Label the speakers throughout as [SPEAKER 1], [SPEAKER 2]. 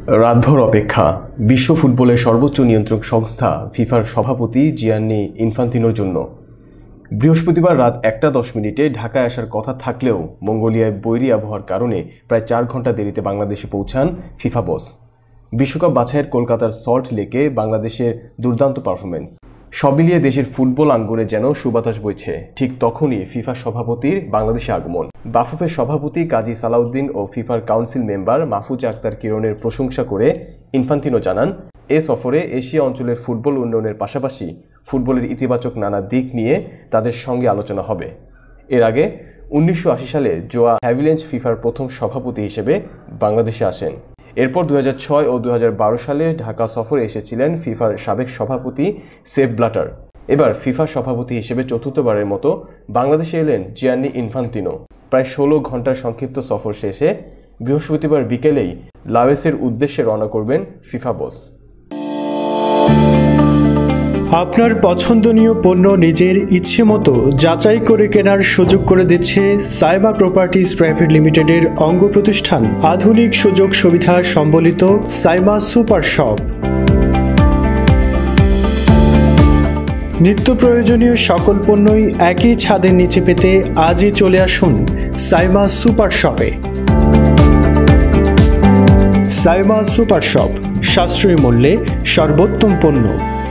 [SPEAKER 1] রাতভর অপেক্ষা বিশ্ব ফুটবলের সর্বোচ্চ নিয়ন্ত্রক সংস্থা ফিফার সভাপতি জিয়ান্নি ইনফান্তিনোর জন্য। বৃহস্পতিবার রাত 1:10 ঢাকায় আসার কথা থাকলেও মঙ্গোলিয়ায় বৈরী আবহাওয়ার কারণে প্রায় 4 ঘন্টা দেরিতে বাংলাদেশে পৌঁছান ফিফা বস। বিশ্বকাপ বাছাইয়ের কলকাতার সল্ট লেকে বাংলাদেশের দুর্দান্ত পারফরমেন্স সব মিলিয়ে দেশের ফুটবল আঙ্গনে যেন সুবাতাস বইছে। ঠিক তখনই ফিফা সভাপতির বাংলাদেশে আগমন। বাফুফের সভাপতি কাজী সালাউদ্দিন ও ফিফার কাউন্সিল মেম্বার মাহফুজা আক্তার কিরণের প্রশংসা করে ইনফান্তিনো জানান, এ সফরে এশিয়া অঞ্চলের ফুটবল উন্নয়নের পাশাপাশি ফুটবলের ইতিবাচক নানা দিক নিয়ে তাদের সঙ্গে আলোচনা হবে। এর আগে 1980 সালে জোয়া হ্যাভিলেঞ্জ ফিফার প্রথম সভাপতি হিসেবে বাংলাদেশে আসেন। এরপর 2006 ও 2012 সালে ঢাকা সফরে এসেছিলেন ফিফার সাবেক সভাপতি সেপ ব্লাটার। এবার ফিফা সভাপতি হিসেবে চতুর্থবারের মতো বাংলাদেশে এলেন জিয়ান্নি ইনফান্তিনো। প্রায় 16 ঘন্টার সংক্ষিপ্ত সফর শেষে বৃহস্পতিবার বিকেলেই লাওসের উদ্দেশ্যে রওনা করবেন ফিফা বস।
[SPEAKER 2] আপনার পছন্দনীয় পণ্য নিজের ইচ্ছে মতো যাচাই করে কেনার সুযোগ করে দিচ্ছে সাইমা প্রপার্টিজ প্রাইভেট লিমিটেডের অঙ্গ প্রতিষ্ঠান আধুনিক সুযোগ সুবিধা সম্বলিত সাইমা সুপার শপ। নিত্য প্রয়োজনীয় সকল পণ্যই একই ছাদের নিচে পেতে আজই চলে আসুন সাইমা সুপার শপে। সাইমা সুপার শপ, সাশ্রয়ী মূল্যে সর্বোত্তম পণ্য।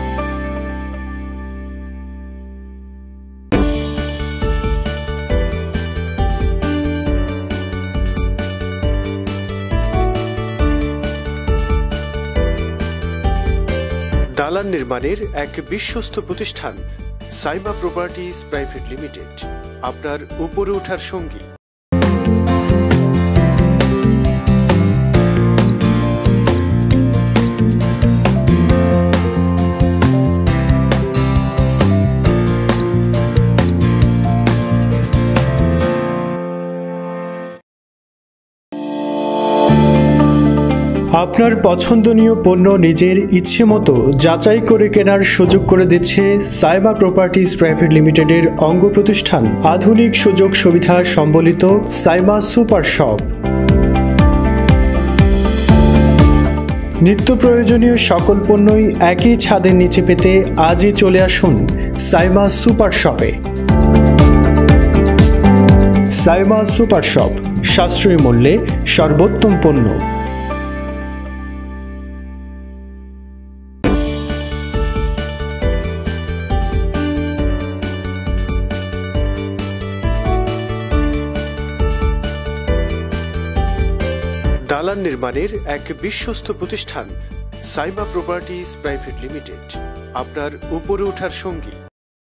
[SPEAKER 2] দালান নির্মাণের এক বিশ্বস্ত প্রতিষ্ঠান সাইমা প্রপার্টিজ প্রাইভেট লিমিটেড, আপনার উপরে ওঠার সঙ্গী। আপনার পছন্দনীয় পণ্য নিজের ইচ্ছে মতো যাচাই করে কেনার সুযোগ করে দিচ্ছে সাইমা প্রপার্টিজ প্রাইভেট লিমিটেডের অঙ্গ প্রতিষ্ঠান আধুনিক সুযোগ সুবিধা সম্বলিত সাইমা সুপার শপ। নিত্য প্রয়োজনীয় সকল পণ্যই একই ছাদের নিচে পেতে আজই চলে আসুন সাইমা সুপার শপে। সাইমা সুপার শপ, সাশ্রয়ী মূল্যে সর্বোত্তম পণ্য। দালান নির্মাণের এক বিশ্বস্ত প্রতিষ্ঠান সাইমা প্রপার্টিজ প্রাইভেট লিমিটেড, আপনার উপরে ওঠার সঙ্গী।